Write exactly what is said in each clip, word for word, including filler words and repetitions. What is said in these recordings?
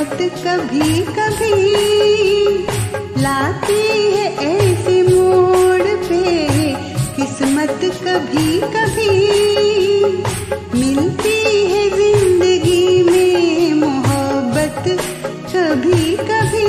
किस्मत कभी कभी लाती है ऐसे मोड़ पे, किस्मत कभी कभी मिलती है जिंदगी में मोहब्बत कभी कभी।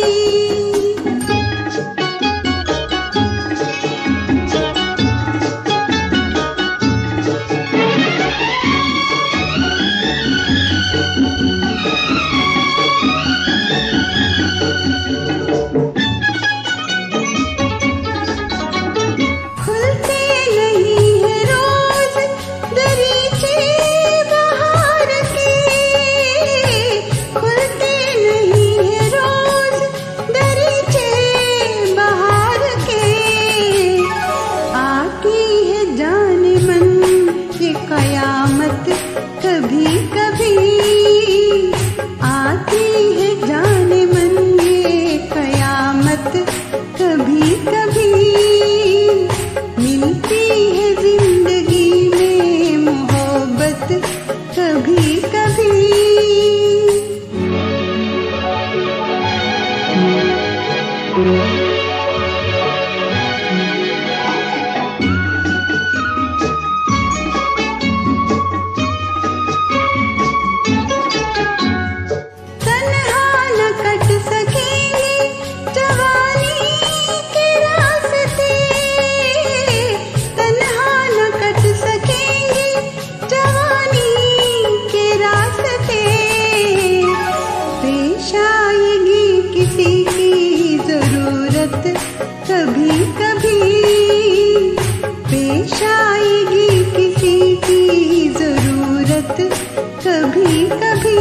कभी कभी आती है जाने मन ये कयामत, कभी कभी मिलती है जिंदगी में मोहब्बत कभी कभी। कभी कभी पेश आएगी किसी की जरूरत, कभी कभी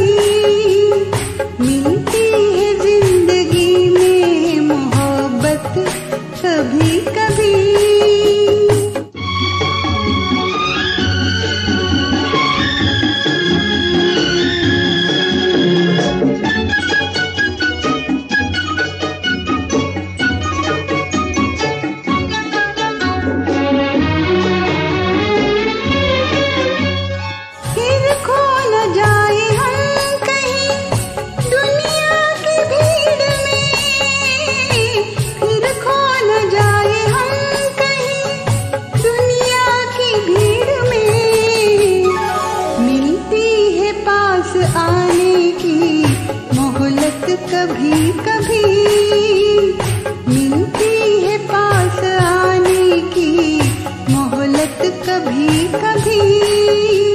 मिलती है जिंदगी में मोहब्बत कभी कभी। आने की मोहलत कभी कभी मिलती है, पास आने की मोहलत कभी कभी।